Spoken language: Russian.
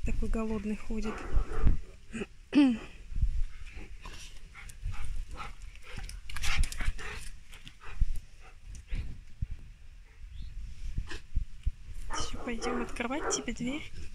такой голодный ходит. Все, пойдем открывать тебе дверь.